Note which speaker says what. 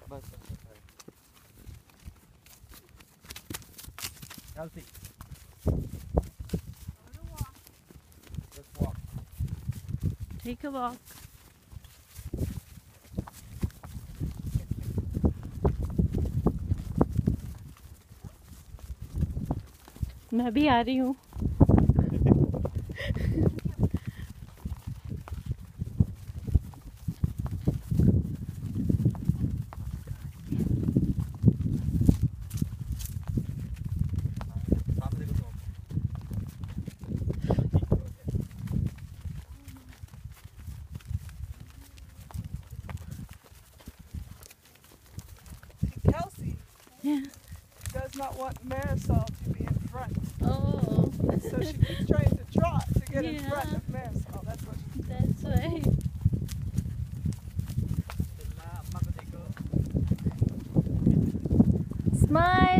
Speaker 1: बस Kelsey, just walk.
Speaker 2: Take a walk. मैं भी आ रही हूँ.
Speaker 3: Kelsey
Speaker 2: Yeah.
Speaker 3: does not want Marisol to be in front.
Speaker 2: Oh.
Speaker 3: So she keeps trying to trot to get in
Speaker 2: Yeah.
Speaker 3: front of Marisol. That's what she's doing.
Speaker 2: That's right. Smile.